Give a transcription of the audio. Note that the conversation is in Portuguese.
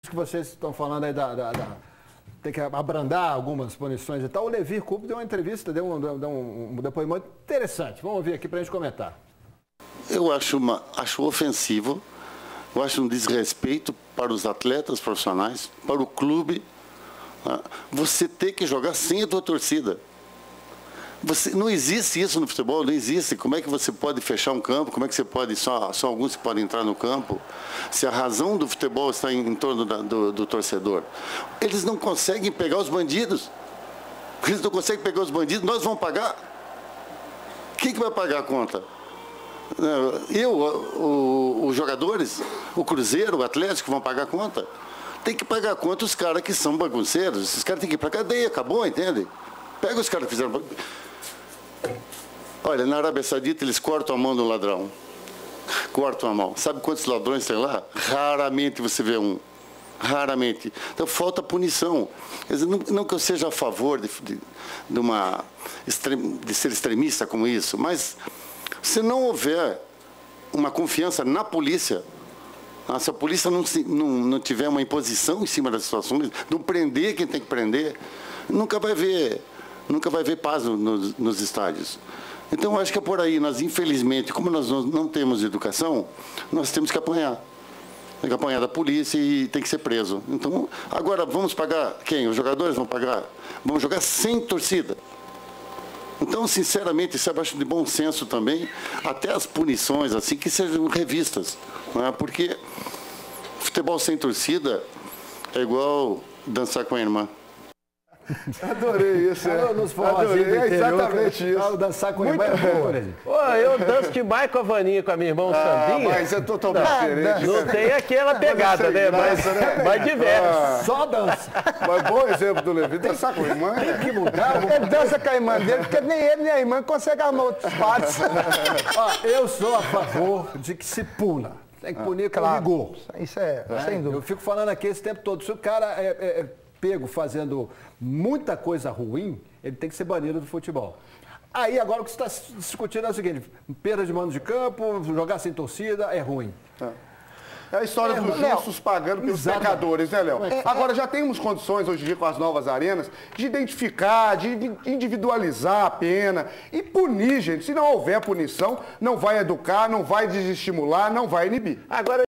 Que vocês estão falando aí tem que abrandar algumas punições e tal. O Levir Coupe deu uma entrevista, deu um depoimento interessante. Vamos ouvir aqui para a gente comentar. Eu acho ofensivo, eu acho um desrespeito para os atletas profissionais, para o clube. Você ter que jogar sem a tua torcida. Não existe isso no futebol, não existe. Como é que você pode fechar um campo? Como é que você pode, só alguns que podem entrar no campo? Se a razão do futebol está em torno do torcedor. Eles não conseguem pegar os bandidos. Eles não conseguem pegar os bandidos, nós vamos pagar. Quem que vai pagar a conta? Os jogadores, o Cruzeiro, o Atlético vão pagar a conta. Tem que pagar a conta os caras que são bagunceiros. Esses caras têm que ir para a cadeia, acabou, entende? Pega os caras que fizeram... Olha, na Arábia Saudita eles cortam a mão do ladrão. Cortam a mão. Sabe quantos ladrões tem lá? Raramente você vê um. Raramente. Então falta punição. Não que eu seja a favor de ser extremista como isso, mas se não houver uma confiança na polícia, se a polícia não tiver uma imposição em cima das situações, não prender quem tem que prender, nunca vai haver paz nos estádios. Então, eu acho que é por aí. Nós, infelizmente, como nós não temos educação, nós temos que apanhar. Tem que apanhar da polícia e tem que ser preso. Então, agora, vamos pagar quem? Os jogadores vão pagar? Vamos jogar sem torcida. Então, sinceramente, isso é abaixo de bom senso também, até as punições, assim, que sejam revistas. Não é? Porque futebol sem torcida é igual dançar com a irmã. Adorei isso. Adorei, exatamente isso. Dançar com a irmã é bom, por exemplo. Eu danço demais com a Vaninha, com a minha irmã Sandinha. Mas é totalmente diferente. Não tem aquela pegada, né? Mas diverte. Só dança. Mas bom exemplo do Levi, dançar com a irmã. Tem que mudar. Ele dança com a irmã dele, porque nem ele nem a irmã conseguem armar outros partes. Eu sou a favor de que se puna. Tem que punir com rigor. Isso é, sem dúvida. Eu fico falando aqui esse tempo todo. Se o cara é pego fazendo muita coisa ruim, ele tem que ser banido do futebol. Aí agora o que você está discutindo é o seguinte: perda de mando de campo, jogar sem torcida é ruim. É a história dos justos pagando pelos pecadores, né, Léo? Agora, já temos condições, hoje em dia, com as novas arenas, de identificar, de individualizar a pena e punir, gente. Se não houver punição, não vai educar, não vai desestimular, não vai inibir. Agora,